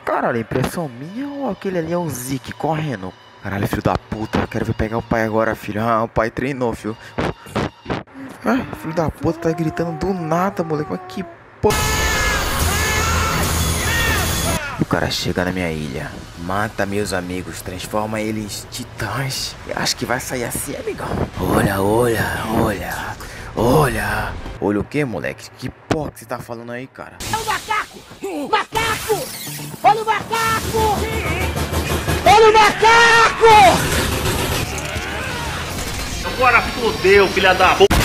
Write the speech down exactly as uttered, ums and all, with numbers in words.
Caralho, impressão minha ou aquele ali é o Zeke correndo? Caralho, filho da puta, quero ver pegar o pai agora, filho. Ah, o pai treinou, filho. Ah, filho da puta, tá gritando do nada, moleque. Mas que porra. O cara chega na minha ilha, mata meus amigos, transforma eles em titãs. Eu acho que vai sair assim, amigão. Olha, olha, olha, olha. Olha o que, moleque? Que porra que você tá falando aí, cara? É um macaco! Macaco! Olha o macaco! Olha o macaco! Agora fodeu, filha da puta!